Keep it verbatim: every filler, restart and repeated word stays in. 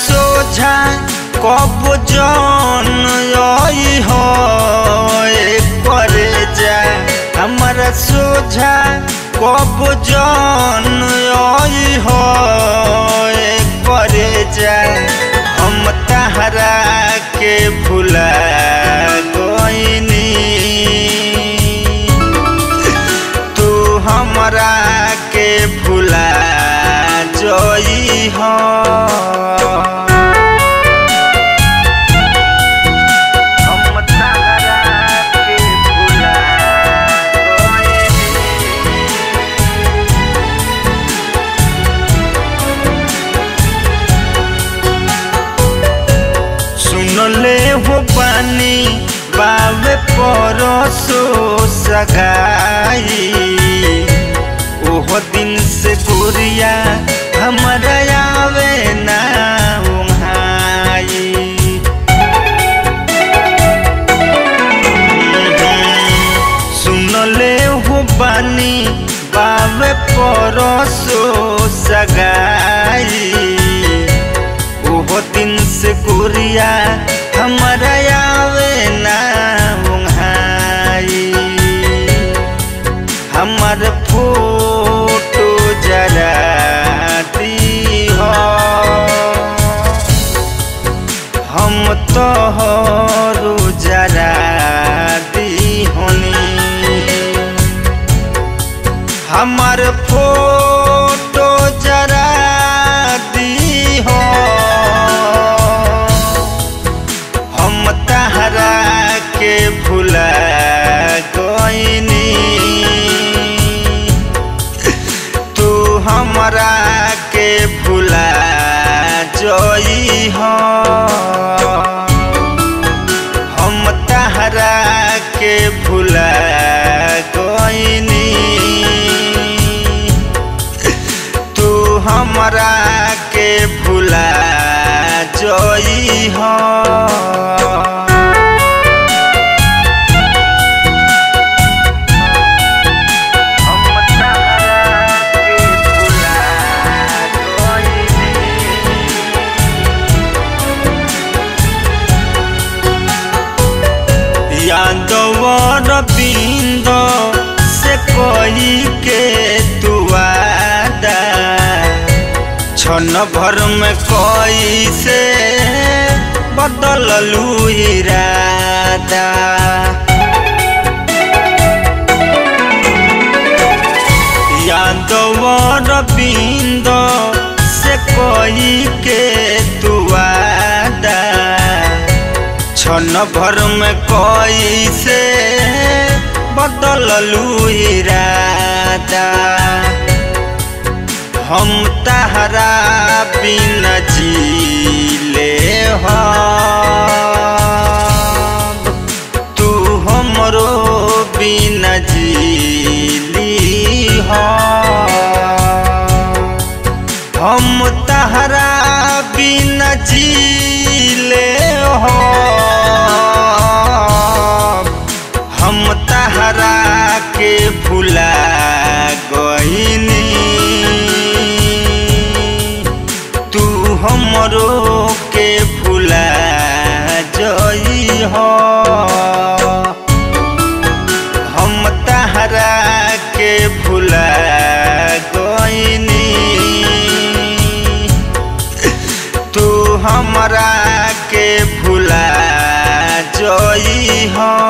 सोझा कब जन आई हो करे जा हमारा सोझा कब जन आई हो करे जा हम तहरा के भुला गईनी तू हमरा के भुला जई हो ले हो पानी बावे परसो सगाई ओह दिन से गुरिया हमारा आवे ना उहाई सुन ले हो पानी बावे परसो सगाई ओह दिन से गुरिया हमारा आवे ना उहाई हमार फोटो जरा दी हो हम तोहरो जरा दी होनी हमार फोटो जरा दी हो तहरा के भुला गईनी तू हमरा के भुला जई हो हम तहरा के भुला गईनी तू हमरा के भुला जई हो यादवर बिंद से कोई के दुआदा छन भर में कोई से बदललू इरादा यादवर बिंद से कोई के दुआदा छन भर में कोई से बदललू इरादा हम तहरा बिना जीले हो तू हमरो बिना जीली हो हम तहरा बिना जीले हो हम तहरा के भुला गईनी तू हमरो के भुला जई हो हम तहरा के भुला गईनी तू हमरा के भुला जई हो।